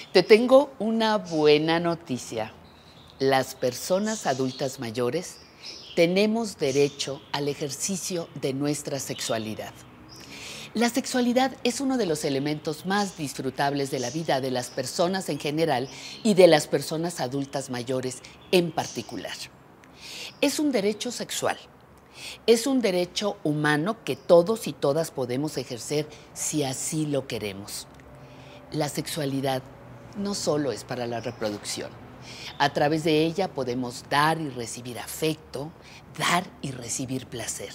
Te tengo una buena noticia. Las personas adultas mayores tenemos derecho al ejercicio de nuestra sexualidad. La sexualidad es uno de los elementos más disfrutables de la vida de las personas en general y de las personas adultas mayores en particular. Es un derecho sexual. Es un derecho humano que todos y todas podemos ejercer si así lo queremos. La sexualidad no solo es para la reproducción. A través de ella podemos dar y recibir afecto, dar y recibir placer.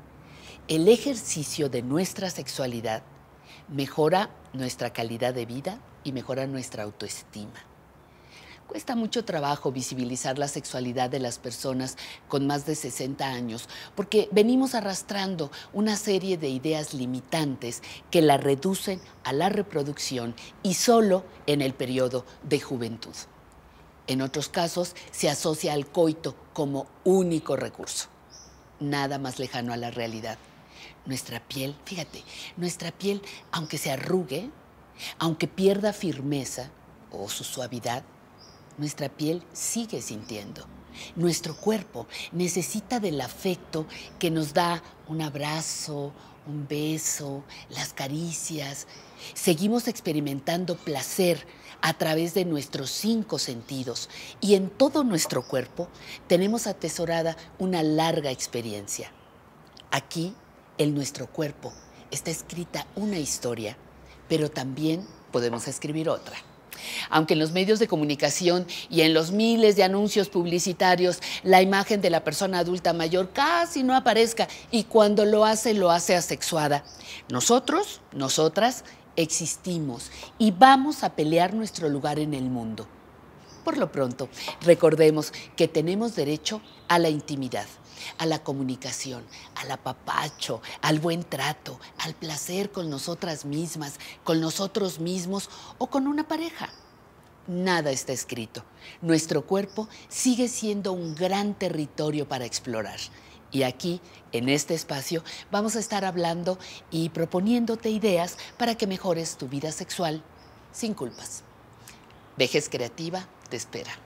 El ejercicio de nuestra sexualidad mejora nuestra calidad de vida y mejora nuestra autoestima. Cuesta mucho trabajo visibilizar la sexualidad de las personas con más de 60 años porque venimos arrastrando una serie de ideas limitantes que la reducen a la reproducción y solo en el periodo de juventud. En otros casos se asocia al coito como único recurso. Nada más lejano a la realidad. Nuestra piel, fíjate, nuestra piel, aunque se arrugue, aunque pierda firmeza o su suavidad, nuestra piel sigue sintiendo. Nuestro cuerpo necesita del afecto que nos da un abrazo, un beso, las caricias. Seguimos experimentando placer a través de nuestros 5 sentidos y en todo nuestro cuerpo tenemos atesorada una larga experiencia. Aquí, en nuestro cuerpo, está escrita una historia, pero también podemos escribir otra. Aunque en los medios de comunicación y en los miles de anuncios publicitarios la imagen de la persona adulta mayor casi no aparezca y cuando lo hace asexuada, nosotros, nosotras, existimos y vamos a pelear nuestro lugar en el mundo. Por lo pronto, recordemos que tenemos derecho a la intimidad, a la comunicación, al apapacho, al buen trato, al placer con nosotras mismas, con nosotros mismos o con una pareja. Nada está escrito. Nuestro cuerpo sigue siendo un gran territorio para explorar. Y aquí, en este espacio, vamos a estar hablando y proponiéndote ideas para que mejores tu vida sexual sin culpas. Vejez Creativa te espera.